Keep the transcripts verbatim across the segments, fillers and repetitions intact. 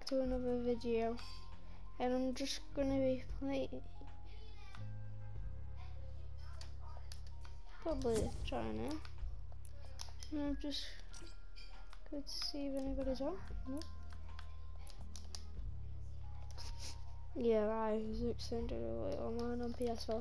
to another video, and I'm just gonna be playing, probably trying it, and I'm just going to see if anybody's on. Nope. Yeah, I was extended online on P S four.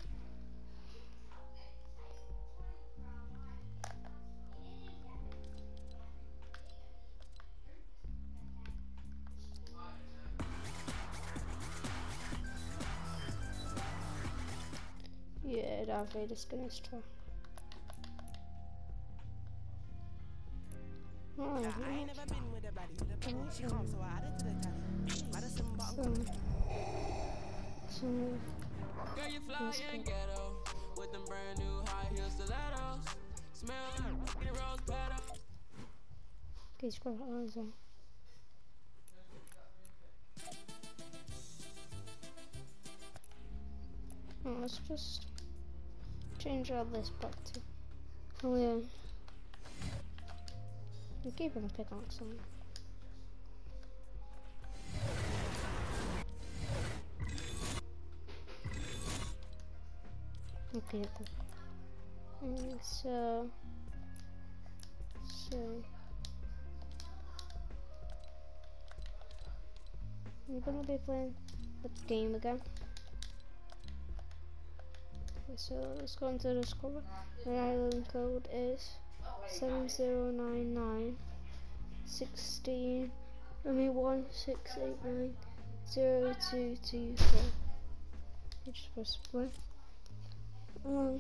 Yeah, Darth Vader's gonna try. Oh, yeah. I ain't never been with a body with a penny. She comes so I added to the tally. Madison bottom. So, girl, you fly in ghetto with them brand new high heel stilettos. Smell like rose petals. Okay, scroll on as well. Oh, let's just change all this back to. Oh yeah. I'm keeping a pickaxe on. Okay, and so, so I'm gonna be playing the game again. Okay, so let's go into the score. The island code is seven zero nine nine sixteen. I mean one six eight nine zero two two four. You just press play. Um.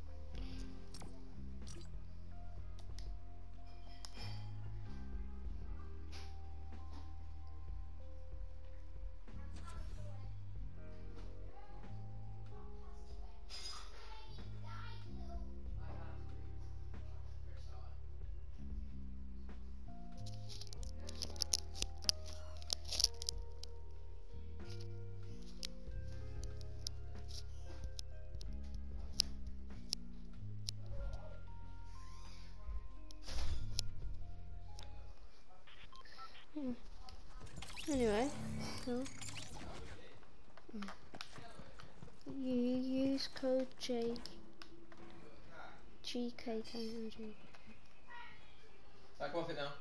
Yeah. Anyway, so mm. you use code J G K K G. Back off it now.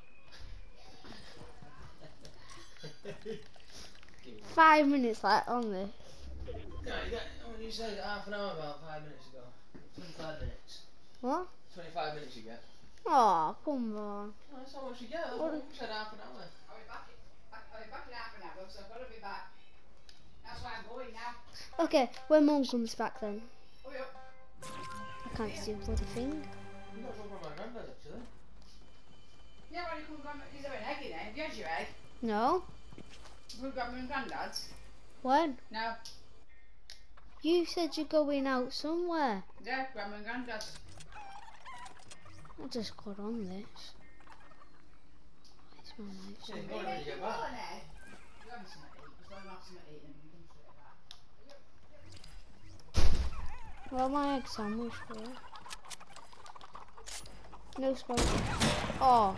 Five minutes like on this. No, you got, when you said half an hour about five minutes ago. Twenty-five minutes. What? Twenty-five minutes you get. Oh, come on. Oh, that's how much you get. What? You said half an hour. I'll be back, back, I'll be back in half an hour, so I've got to be back. That's why I'm going now. Okay, when Mum comes back then. Oh, yeah. I can't see the bloody thing. You got from my granddad actually. Yeah, well, you couldn't grab, is there an egg in there? Have you had your egg? No. You couldn't grab my granddad's? When? No. You said you're going out somewhere. Yeah, grab my granddad's. I just got on this. Where's my life? Yeah, you got it when you get back. You haven't something to eat, just let him have something to eat and you can straight back. Well, my egg sandwich for it. No scope. Oh.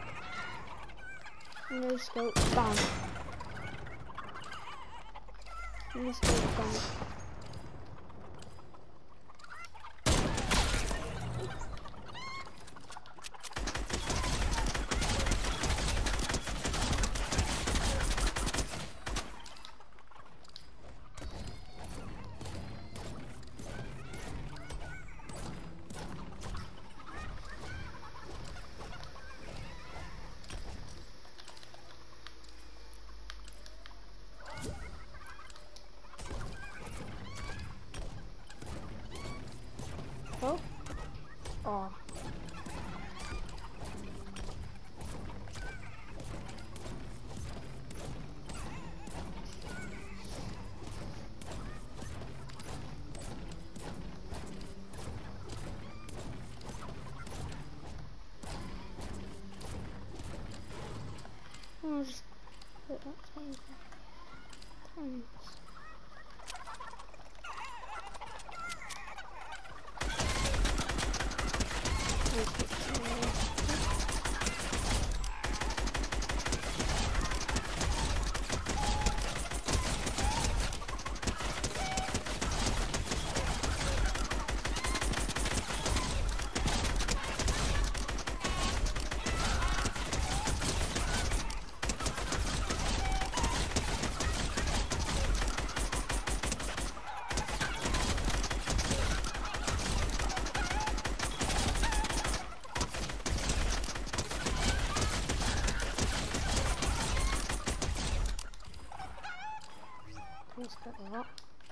No scope. Bam. No scope. Bam. Oh. Oh. I'll just put that tiny tiny. Let's get that.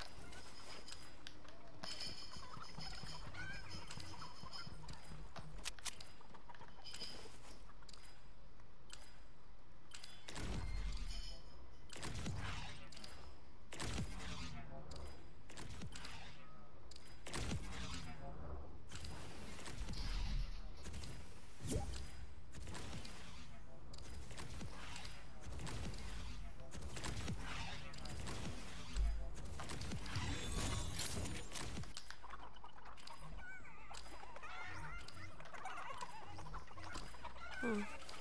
Hmm.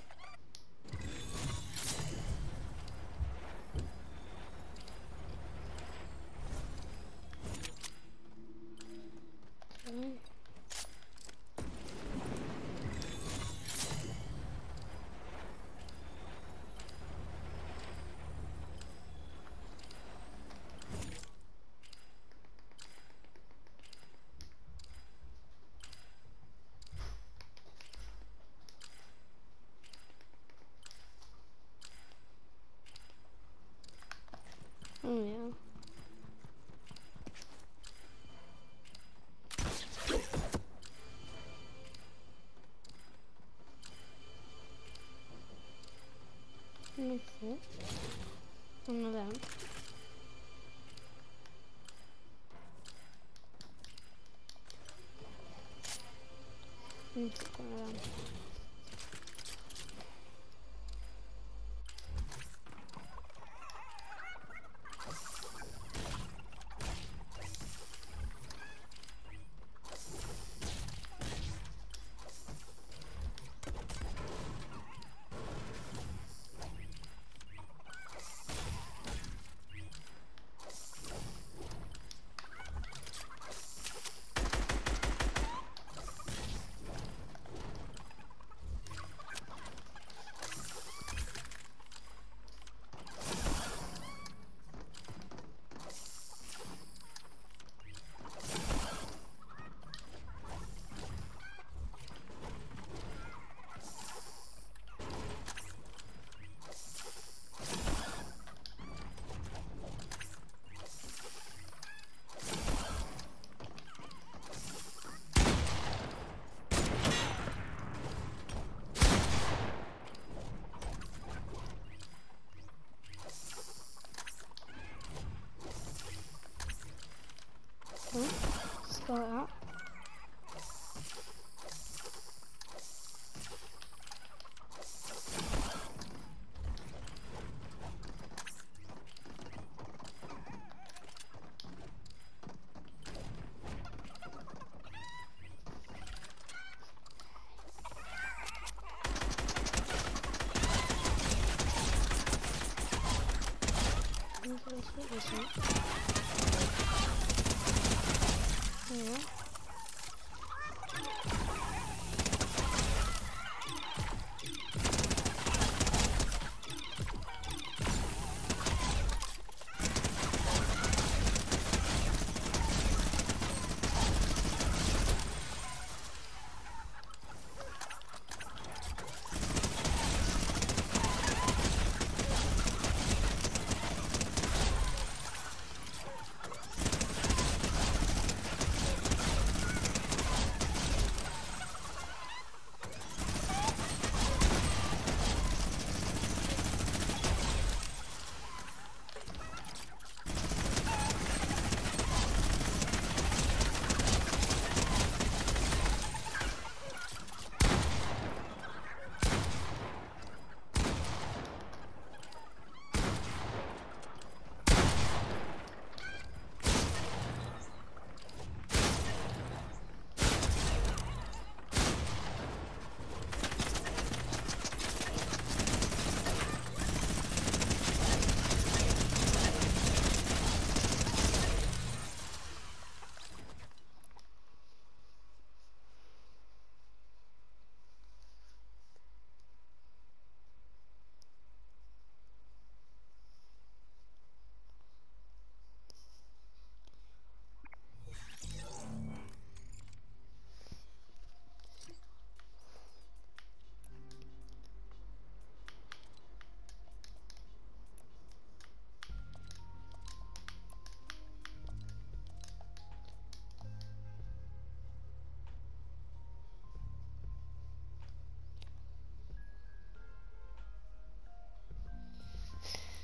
Okay. Oh yeah. That's it. One of them. Let's take one of them. Okay. Start out. Let's put this one. Yeah.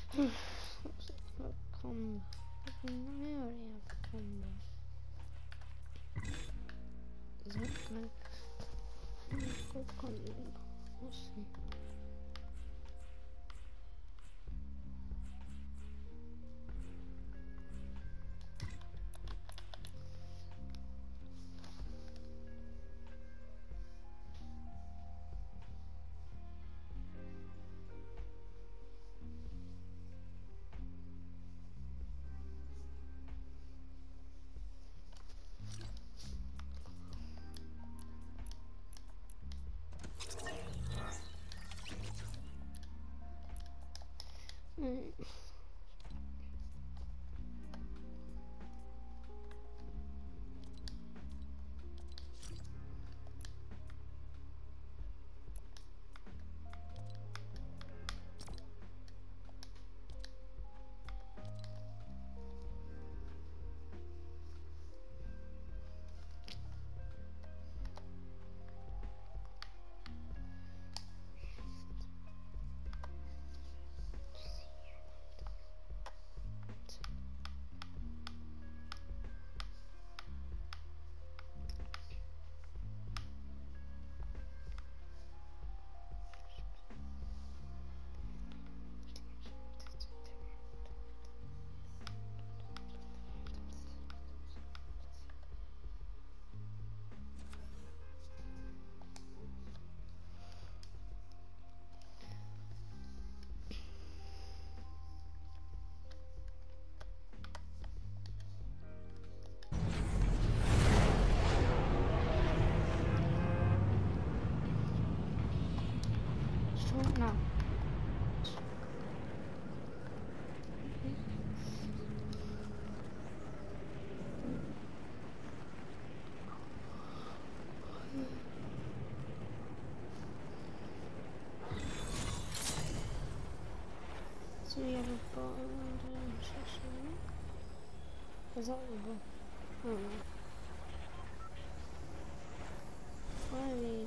What's it for a combo? I already have a combo. Is that good? Good combo. We'll see. Mm. Now. So we have a ball and a session. Is that the ball? I don't know. Why are these?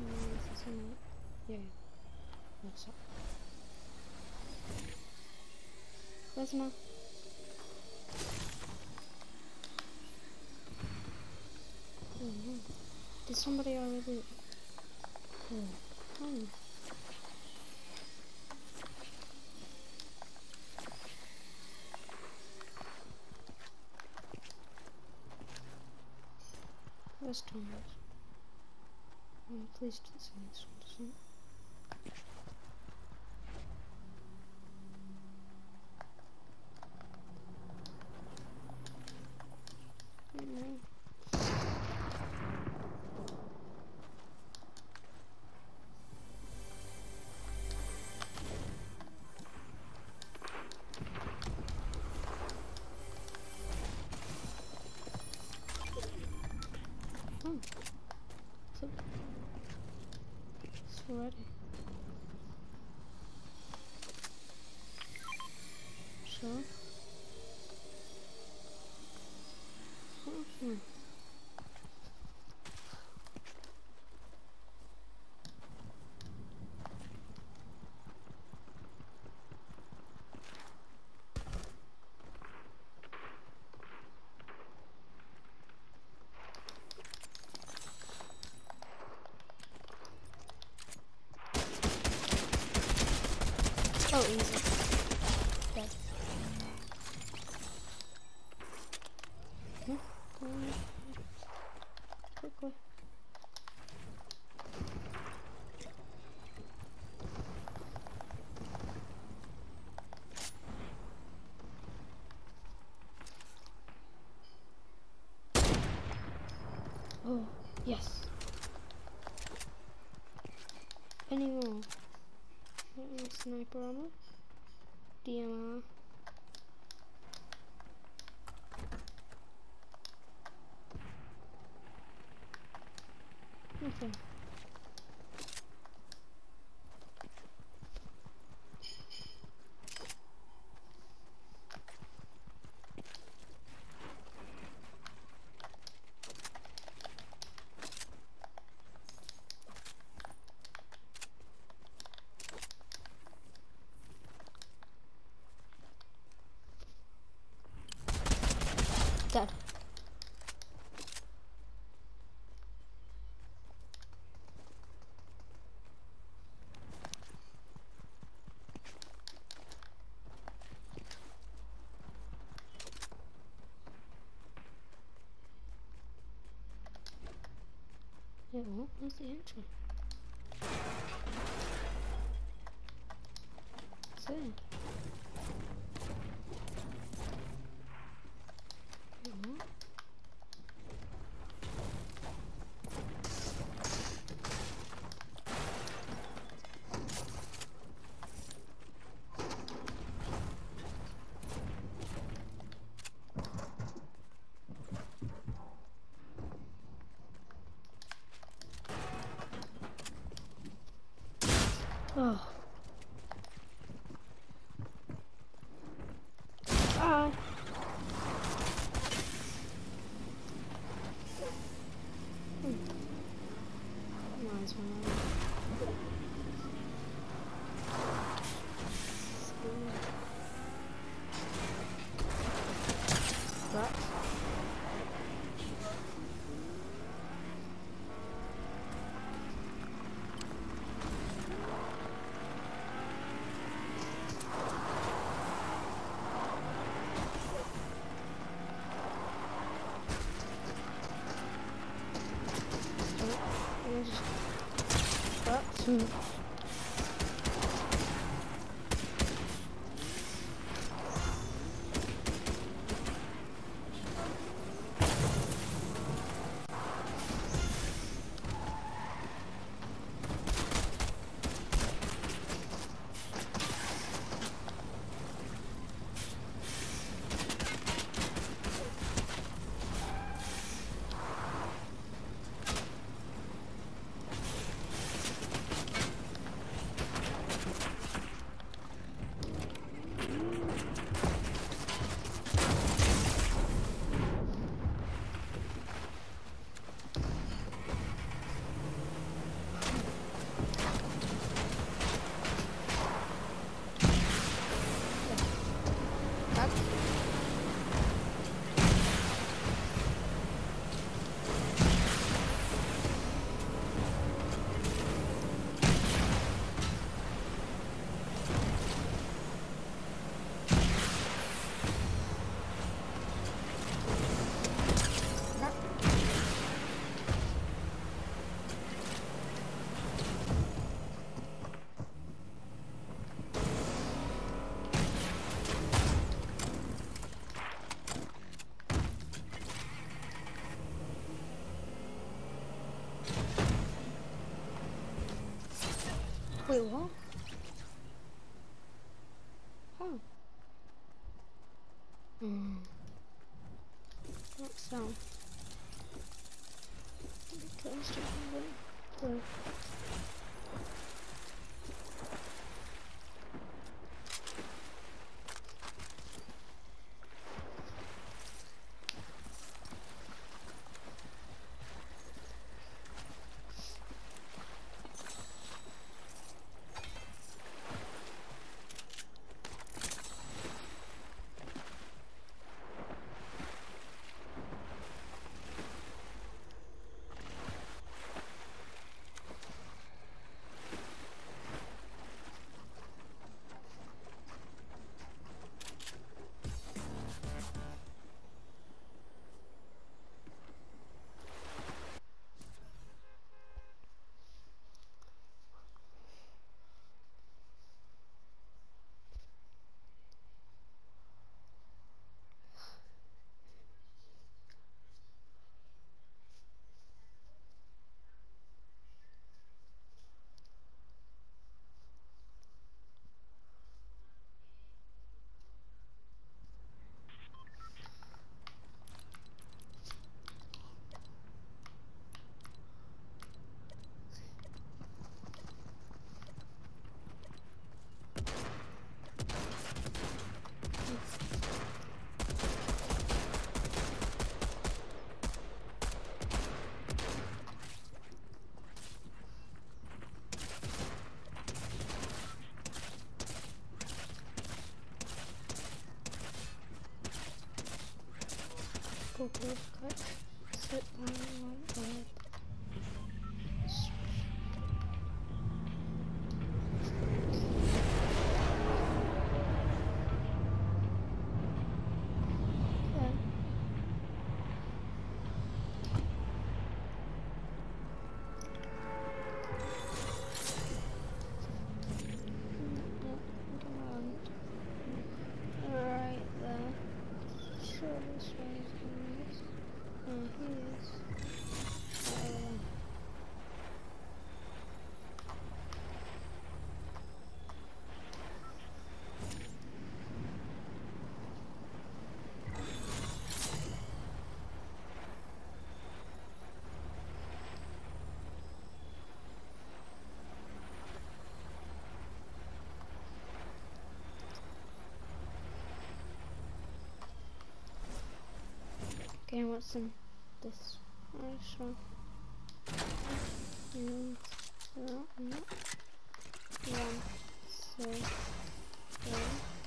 Yeah. What's up? Where's my? Oh no. Did somebody already? Oh. Oh. Where's Thomas? Oh, please don't say this one doesn't. Oh, so it's ready. So, mm-hmm. Oh, easy. Dead. Hmm? Go on. Quickly. Oh, yes. Any more? Any sniper ammo? D M R. Okay. Wait, what? Where's the entry? What's it? Wait, what? Oh. Ah. Hmm. Nice one. That. Hmm. Wait, what? Oh. Hmm. What's that? Because to go quick, quick. Sit down like that. Okay, what's in this? Nice one. Mm, no, no. One, two, three.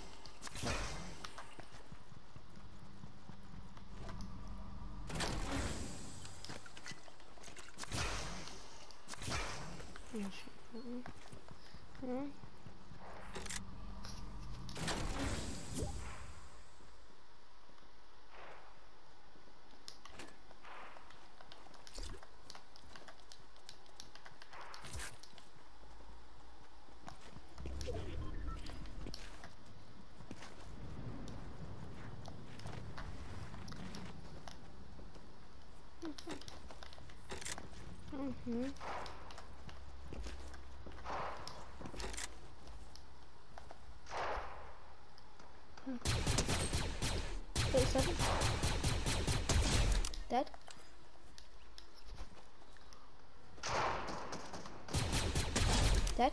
Hmm. Mm-hmm. thirty-seven. Dead. Dead.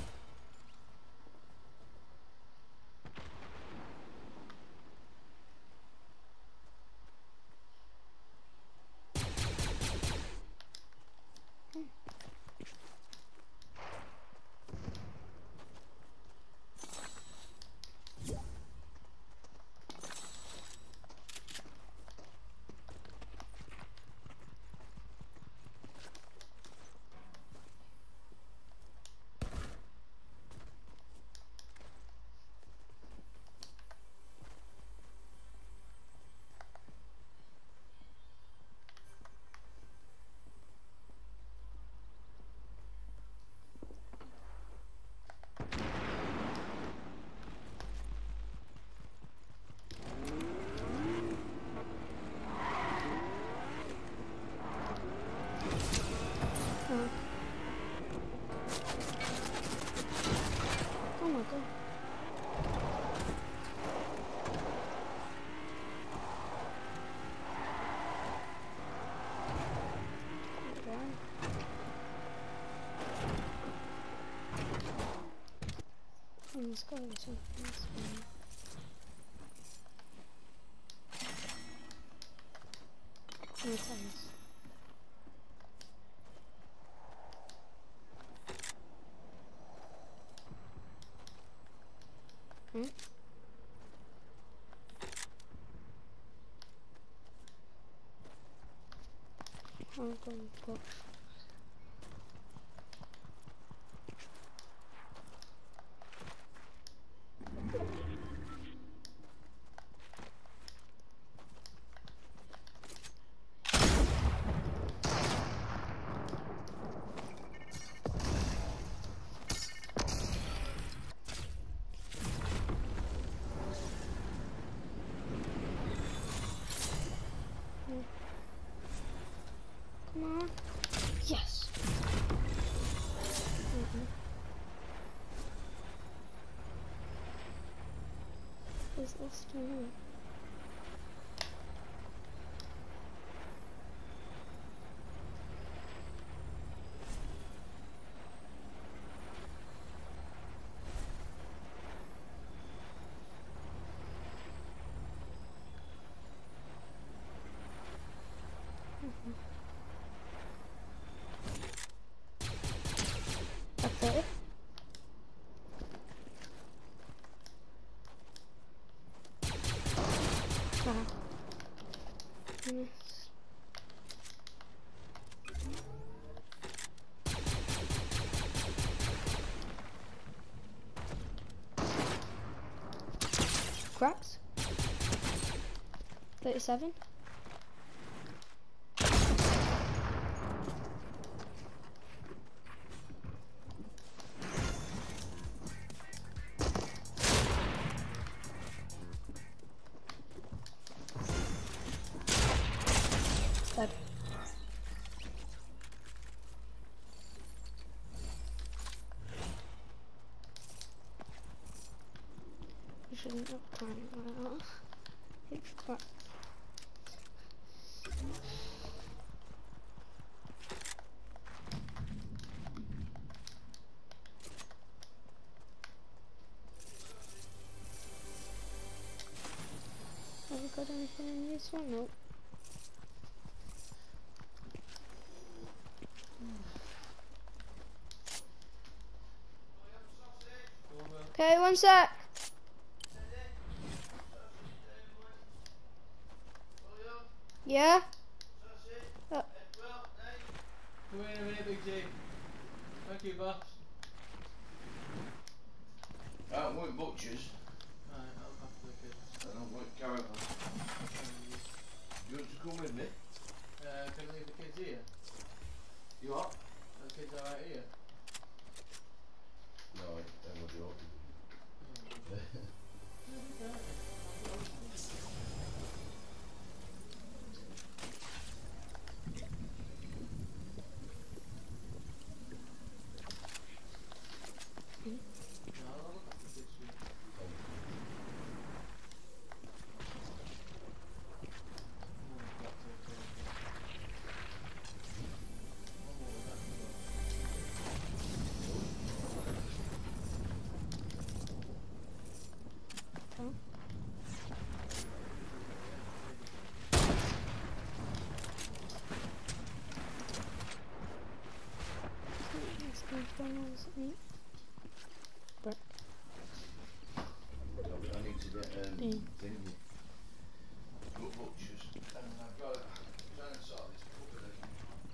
Oh. Oh my god. Let's go into this one. No tires. Hmm? I'm going to go. Come on. Yes. Mm-hmm. Is this to me? Mm-hmm. That's it. Ah. Yes. Cracks. thirty-seven. Dead. You shouldn't have time like that. It's crap. Have you got anything in this one? Nope. one sec. Yeah? Uh, Come in a minute, Big G. Thank you, boss. I don't want butchers. Right, I'll look after the kids. I don't want caravan. You want to come with me? Uh, can I leave the kids here? You are? The kids are right here. No, I don't want you open. No, I'll look after the kids for you. Brick. I need to get um, Mm. thing. Got butchers. And I've got to try and sort this cupboard out.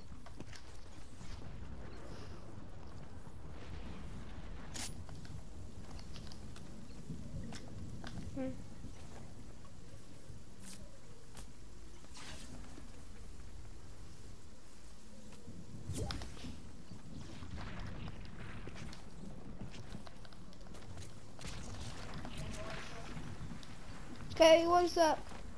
Mm. Okay, one sec.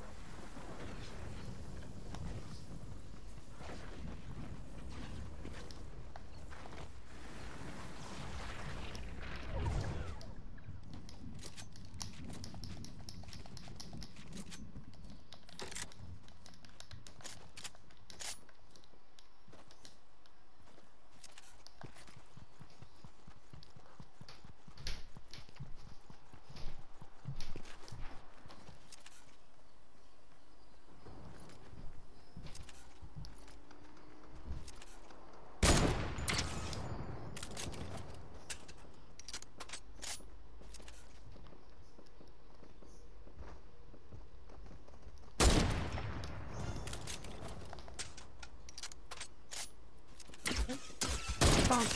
Fine.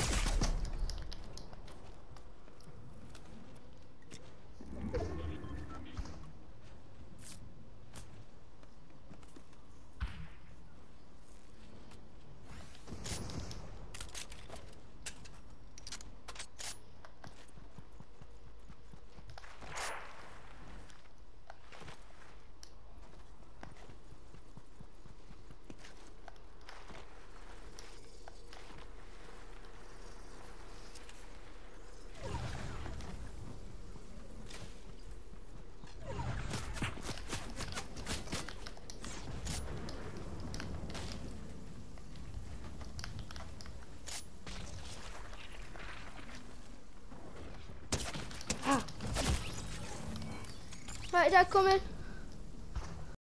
Ah. Right, Dad, come in.